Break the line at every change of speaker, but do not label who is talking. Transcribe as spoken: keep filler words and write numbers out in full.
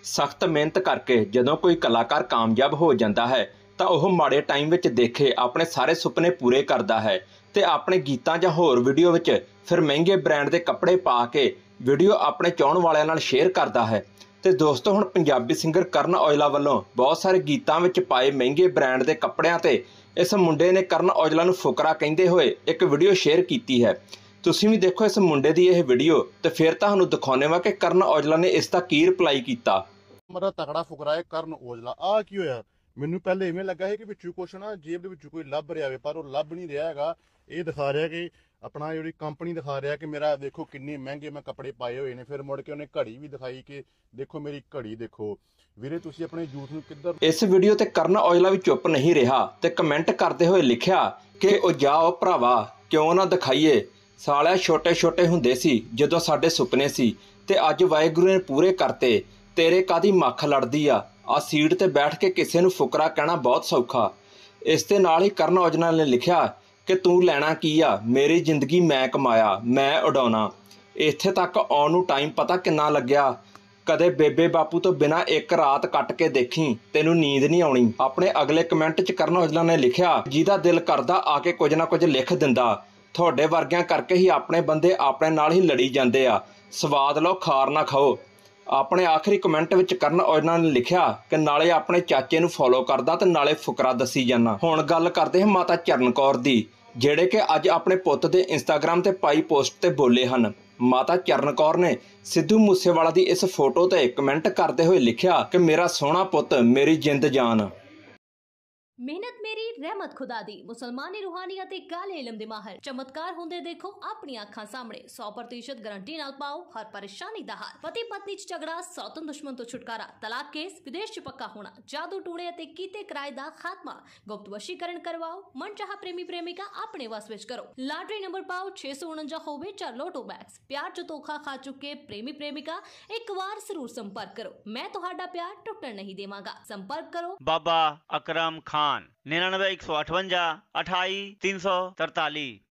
सख्त मेहनत करके जदों कोई कलाकार कामयाब हो जाता है तो वह माड़े टाइम विच देखे अपने सारे सुपने पूरे करता है तो अपने गीतां जां होर वीडियो विच फिर महंगे ब्रांड के कपड़े पा के वीडियो अपने चाहण वालियां नाल शेयर करता है। तो दोस्तों हुण पंजाबी सिंगर करण औजला वालों बहुत सारे गीतां विच पाए महंगे ब्रांड के कपड़ियां ते इस मुंडे ने करण औजला नूं फुकरा कहंदे होए एक वीडियो शेयर की है। तुसीं भी देखो इस मुंडे की यह वीडियो तो फिर तुहानूं दिखाउने वा कि करण औजला ने इसका की रिप्लाई किया।
मेरा तगड़ा फुकरा है करण औजला आ की होया मैनू पहले इवें लगा है कि विचों कुछ ना जेब दे विचों कोई लभ रहा है पर वो लभ नहीं रहा हैगा। ये दिखा रहा कि अपना जी कंपनी दिखा रहा कि मेरा देखो किन्ने महंगे मैं कपड़े पाए हुए ने। फिर मुड़ के उन्हें घड़ी भी दिखाई कि देखो मेरी घड़ी देखो। वीरे तुसीं अपने यूथ नूं किधर।
इस वीडियो ते करण औजला भी चुप नहीं रहा ते कमेंट करते हुए लिखा कि ओ जाओ भरावा क्यों ना दिखाइए सालिया छोटे छोटे हुंदे सी जदों साडे सुपने सी ते अज वाहिगुरू ने पूरे करते तेरे कादी मख लड़दी आ आ सीट ते बैठ के किसी नूं फुकरा कहना बहुत सौखा। इस दे नाल ही करण औजला ने लिखा कि तू लैना की आ मेरी जिंदगी मैं कमाया मैं उडाउणा। इत्थे तक आउण नूं टाइम पता किन्ना लग्या। कदे बेबे बापू तो बिना एक रात कट के देखी तेनू नींद नहीं आउणी। अपने अगले कमेंट च करण औजला ने लिखा जिहदा दिल करदा आके कुछ ना कुछ लिख दिंदा तुहाडे वर्गियां करके ही अपने बंदे अपने नाल ही लड़ी जांदे आ स्वाद लो खार ना खाओ। अपने आखिरी कमेंट विच करण औजला ने लिखा कि नाले अपने चाचे नूं फॉलो करदा ते नाले फुकरा दसी जाना। हुण गल करदे हां माता चरण कौर दी जिहड़े कि अज अपने पुत्त दे इंस्टाग्राम ते पाई पोस्ट ते बोले हन। माता चरण कौर ने सिद्धू मूसेवाला दी इस फोटो ते कमेंट करते हुए लिखा कि मेरा सोहना पुत्त मेरी जिंद जान।
मेहनत मेरी रहमत खुदा दी मुसलमानी रूहानीयत ते काले इलम दे माहिर चमत्कार होंदे देखो अपनी अखां सामने सौ प्रतिशत गारंटी नाल पाओ हर परेशानी दा हल। पति पत्नी च झगड़ा सौतन दुश्मन तो छुटकारा तलाक केस विदेश च पक्का होना जादू टूणे ते कीते किराए दा खात्मा गुप्त वशीकरण करवाओ मनचाहा प्रेमी प्रेमिका अपने वस विच करो। लॉटरी नंबर पाओ छे सौ उनंजा होवे चार लोटो बैग्स प्यार च धोखा खा चुके प्रेमी प्रेमिका एक बार जरूर संपर्क करो मैं तुहाडा प्यार टुटण नहीं देवांगा। संपर्क करो
बाबा अकरम खान निन्यानवे एक सौ अठवंजा अठाई तीन सौ तरताली।